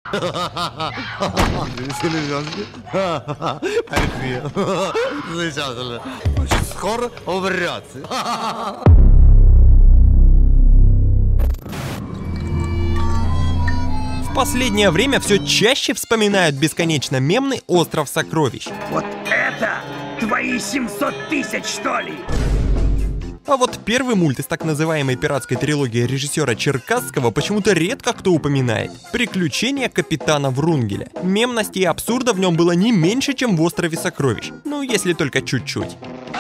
Селезенки. Замечательно. Очень скоро умрете. В последнее время все чаще вспоминают бесконечно мемный «Остров сокровищ». Вот это твои 700 тысяч, что ли? А вот первый мульт из так называемой пиратской трилогии режиссера Черкасского почему-то редко кто упоминает. «Приключения капитана Врунгеля». Мемности и абсурда в нем было не меньше, чем в «Острове сокровищ». Ну, если только чуть-чуть.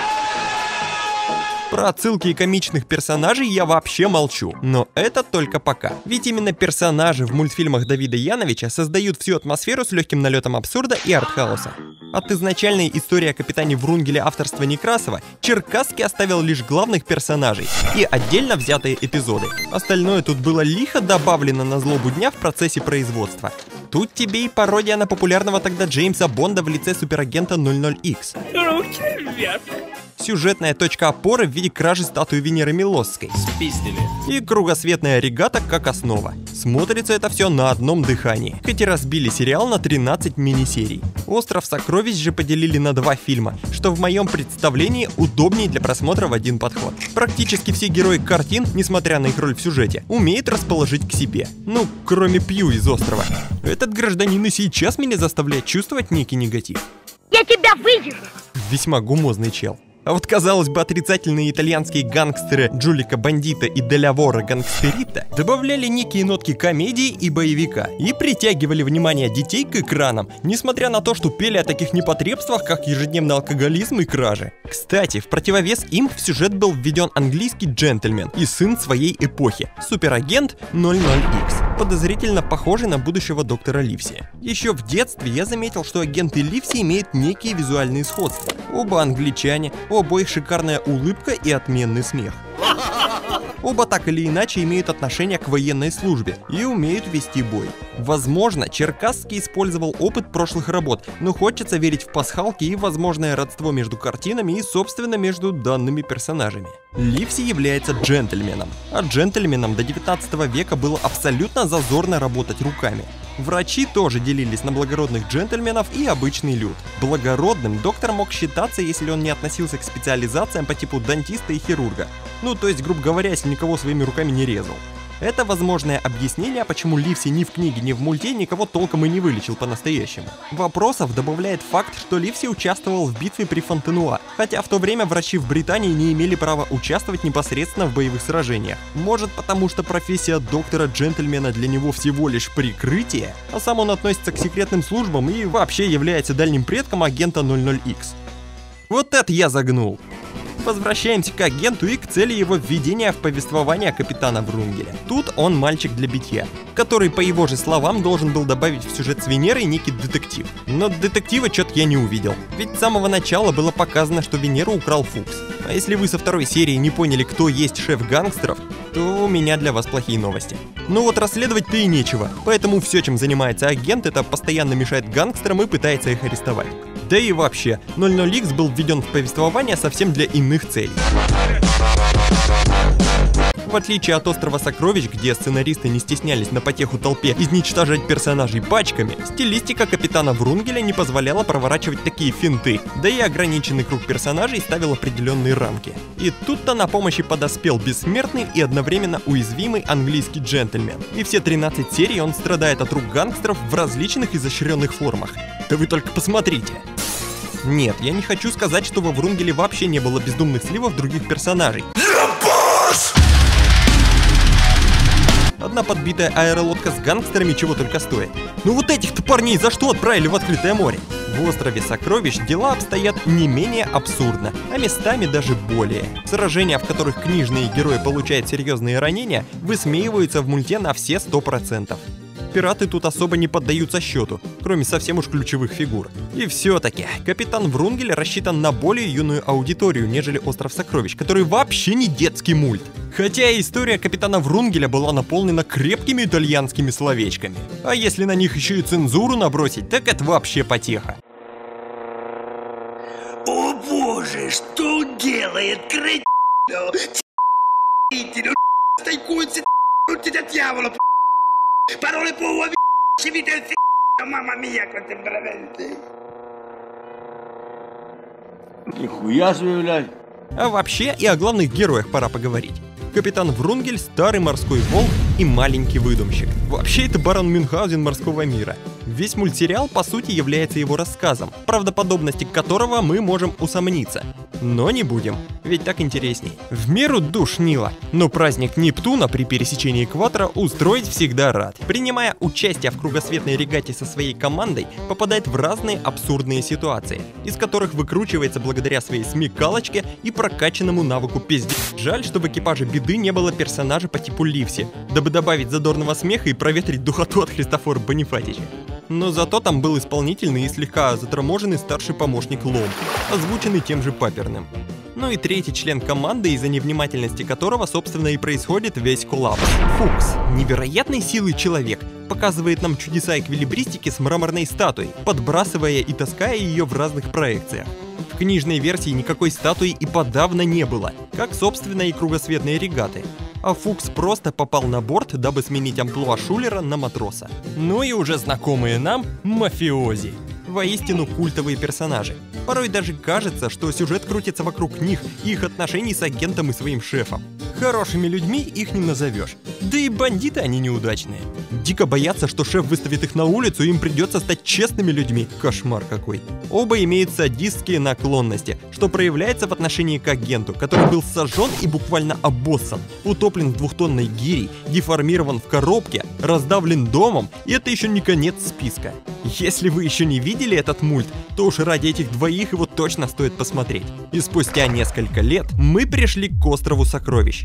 Про отсылки и комичных персонажей я вообще молчу, но это только пока. Ведь именно персонажи в мультфильмах Давида Яновича создают всю атмосферу с легким налетом абсурда и артхауса. От изначальной истории о капитане Врунгеле авторства Некрасова Черкасский оставил лишь главных персонажей и отдельно взятые эпизоды. Остальное тут было лихо добавлено на злобу дня в процессе производства. Тут тебе и пародия на популярного тогда Джеймса Бонда в лице суперагента 00X. Руки вверх. Сюжетная точка опоры в виде кражи статуи Венеры Милосской. Спиздили. И кругосветная регата как основа. Смотрится это все на одном дыхании. Хоть и разбили сериал на 13 мини-серий. «Остров сокровищ» же поделили на 2 фильма, что в моем представлении удобнее для просмотра в один подход. Практически все герои картин, несмотря на их роль в сюжете, умеют расположить к себе. Ну, кроме Пью из «Острова». Этот гражданин и сейчас меня заставляет чувствовать некий негатив. Я тебя вывержу! Весьма гумозный чел. А вот, казалось бы, отрицательные итальянские гангстеры Джулика Бандита и Деля Вора Гангстерита добавляли некие нотки комедии и боевика и притягивали внимание детей к экранам, несмотря на то, что пели о таких непотребствах, как ежедневный алкоголизм и кражи. Кстати, в противовес им в сюжет был введен английский джентльмен и сын своей эпохи, суперагент 00X, подозрительно похожий на будущего доктора Ливси. Еще в детстве я заметил, что агенты Ливси имеют некие визуальные сходства. Оба англичане, у обоих шикарная улыбка и отменный смех. Оба так или иначе имеют отношение к военной службе и умеют вести бой. Возможно, Черкасский использовал опыт прошлых работ, но хочется верить в пасхалки и возможное родство между картинами и, собственно, между данными персонажами. Ливси является джентльменом, а джентльменам до 19 века было абсолютно зазорно работать руками. Врачи тоже делились на благородных джентльменов и обычный люд. Благородным доктор мог считаться, если он не относился к специализациям по типу дантиста и хирурга. Ну, то есть, грубо говоря, если никого своими руками не резал. Это возможное объяснение, почему Ливси ни в книге, ни в мульте никого толком и не вылечил по-настоящему. Вопросов добавляет факт, что Ливси участвовал в битве при Фонтенуа, хотя в то время врачи в Британии не имели права участвовать непосредственно в боевых сражениях. Может, потому что профессия доктора-джентльмена для него всего лишь прикрытие, а сам он относится к секретным службам и вообще является дальним предком агента 00X. Вот это я загнул! Возвращаемся к агенту и к цели его введения в повествование капитана Врунгеля. Тут он мальчик для битья, который, по его же словам, должен был добавить в сюжет с Венерой некий детектив. Но детектива что-то я не увидел, ведь с самого начала было показано, что Венеру украл Фукс. А если вы со второй серии не поняли, кто есть шеф гангстеров, то у меня для вас плохие новости. Ну вот расследовать-то и нечего, поэтому все, чем занимается агент, это постоянно мешает гангстерам и пытается их арестовать. Да и вообще, 00X был введен в повествование совсем для иных целей. В отличие от «Острова сокровищ», где сценаристы не стеснялись на потеху толпе изничтожать персонажей пачками, стилистика капитана Врунгеля не позволяла проворачивать такие финты, да и ограниченный круг персонажей ставил определенные рамки. И тут-то на помощь и подоспел бессмертный и одновременно уязвимый английский джентльмен. И все 13 серий он страдает от рук гангстеров в различных изощренных формах. Да вы только посмотрите! Нет, я не хочу сказать, что во Врунгеле вообще не было бездумных сливов других персонажей. Одна подбитая аэролодка с гангстерами чего только стоит. Ну вот этих-то парней за что отправили в открытое море? В «Острове сокровищ» дела обстоят не менее абсурдно, а местами даже более. Сражения, в которых книжные герои получают серьезные ранения, высмеиваются в мульте на все 100%. Пираты тут особо не поддаются счету, кроме совсем уж ключевых фигур. И все-таки капитан Врунгель рассчитан на более юную аудиторию, нежели «Остров сокровищ», который вообще не детский мульт. Хотя история капитана Врунгеля была наполнена крепкими итальянскими словечками. А если на них еще и цензуру набросить, так это вообще потеха. О боже, что делает кретину? Стайкуется, дьявола, parole può Mamma mia, quanto è veramente. Нихуя себе, блядь. А вообще и о главных героях пора поговорить. Капитан Врунгель, старый морской волк и маленький выдумщик. Вообще это барон Мюнхгаузен морского мира. Весь мультсериал по сути является его рассказом, правдоподобности которого мы можем усомниться. Но не будем, ведь так интересней. В меру душнило, но праздник Нептуна при пересечении экватора устроить всегда рад. Принимая участие в кругосветной регате со своей командой, попадает в разные абсурдные ситуации, из которых выкручивается благодаря своей смекалочке и прокачанному навыку пиздец. Жаль, что в экипаже Беды не было персонажа по типу Ливси, дабы добавить задорного смеха и проветрить духоту от Христофора Бонифатича. Но зато там был исполнительный и слегка заторможенный старший помощник Лом, озвученный тем же Паперным. Ну и третий член команды, из-за невнимательности которого, собственно, и происходит весь коллапс. Фукс, невероятной силы человек, показывает нам чудеса эквилибристики с мраморной статуей, подбрасывая и таская ее в разных проекциях. В книжной версии никакой статуи и подавно не было, как, собственно, и кругосветные регаты. А Фукс просто попал на борт, дабы сменить амплуа Шулера на матроса. Ну и уже знакомые нам мафиози. Воистину культовые персонажи. Порой даже кажется, что сюжет крутится вокруг них и их отношений с агентом и своим шефом. Хорошими людьми их не назовешь. Да и бандиты они неудачные. Дико боятся, что шеф выставит их на улицу, и им придется стать честными людьми. Кошмар какой. Оба имеют садистские наклонности, что проявляется в отношении к агенту, который был сожжен и буквально обоссан, утоплен в двухтонной гире, деформирован в коробке, раздавлен домом, и это еще не конец списка. Если вы еще не видели этот мульт, то уж ради этих двоих его точно стоит посмотреть. И спустя несколько лет мы пришли к острову сокровищ.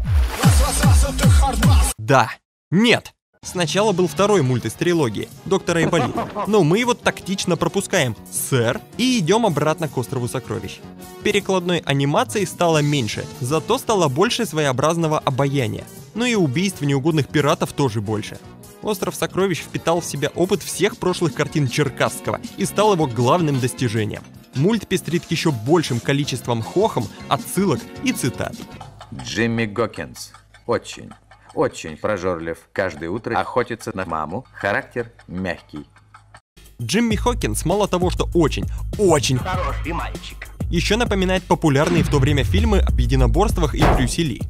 Да. Нет. Сначала был второй мульт из трилогии «Доктор Айболит», но мы его тактично пропускаем, сэр, и идем обратно к острову сокровищ. Перекладной анимации стало меньше, зато стало больше своеобразного обаяния. Ну и убийств неугодных пиратов тоже больше. Остров сокровищ впитал в себя опыт всех прошлых картин Черкасского и стал его главным достижением. Мульт пестрит еще большим количеством хохом, отсылок и цитат. Джимми Гокинс. Очень прожорлив. Каждое утро охотится на маму. Характер мягкий. Джимми Хокинс мало того, что очень Хороший мальчик. еще напоминает популярные в то время фильмы об единоборствах и Брюсе Ли.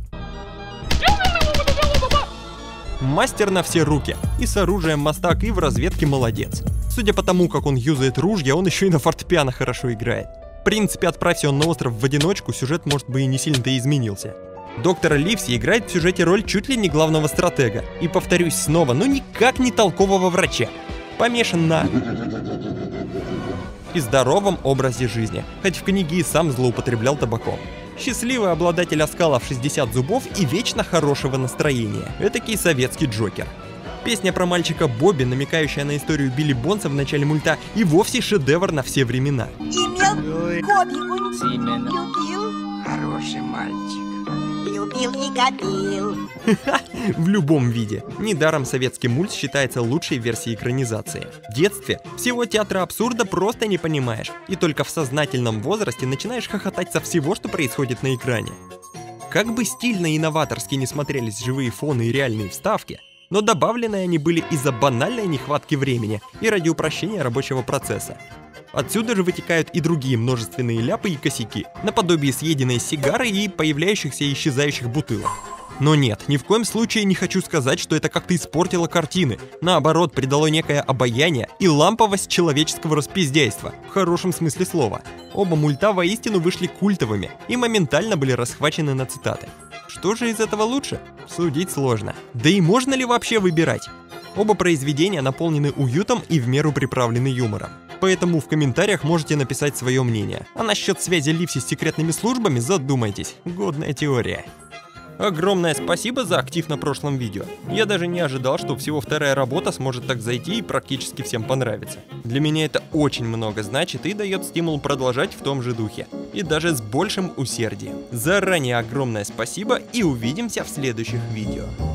Мастер на все руки, и с оружием мастак, и в разведке молодец. Судя по тому, как он юзает ружья, он еще и на фортепиано хорошо играет. В принципе, отправься он на остров в одиночку, сюжет, может бы, и не сильно-то изменился. Доктор Ливси играет в сюжете роль чуть ли не главного стратега. И повторюсь снова, ну никак не толкового врача. Помешан на... и здоровом образе жизни, хоть в книге и сам злоупотреблял табаком. Счастливый обладатель оскала в 60 зубов и вечно хорошего настроения. Этакий советский Джокер. Песня про мальчика Бобби, намекающая на историю Билли Бонса в начале мульта, и вовсе шедевр на все времена. Хороший мальчик. Любил и копил. В любом виде. Недаром советский мульт считается лучшей версией экранизации. В детстве всего театра абсурда просто не понимаешь, и только в сознательном возрасте начинаешь хохотать со всего, что происходит на экране. Как бы стильно и новаторски не смотрелись живые фоны и реальные вставки, но добавлены они были из-за банальной нехватки времени и ради упрощения рабочего процесса. Отсюда же вытекают и другие множественные ляпы и косяки, наподобие съеденной сигары и появляющихся и исчезающих бутылок. Но нет, ни в коем случае не хочу сказать, что это как-то испортило картины. Наоборот, придало некое обаяние и ламповость человеческого распиздяйства, в хорошем смысле слова. Оба мульта воистину вышли культовыми и моментально были расхвачены на цитаты. Что же из этого лучше? Судить сложно. Да и можно ли вообще выбирать? Оба произведения наполнены уютом и в меру приправлены юмором. Поэтому в комментариях можете написать свое мнение. А насчет связи Ливси с секретными службами задумайтесь. Годная теория. Огромное спасибо за актив на прошлом видео. Я даже не ожидал, что всего вторая работа сможет так зайти и практически всем понравится. Для меня это очень много значит и дает стимул продолжать в том же духе. И даже с большим усердием. Заранее огромное спасибо и увидимся в следующих видео.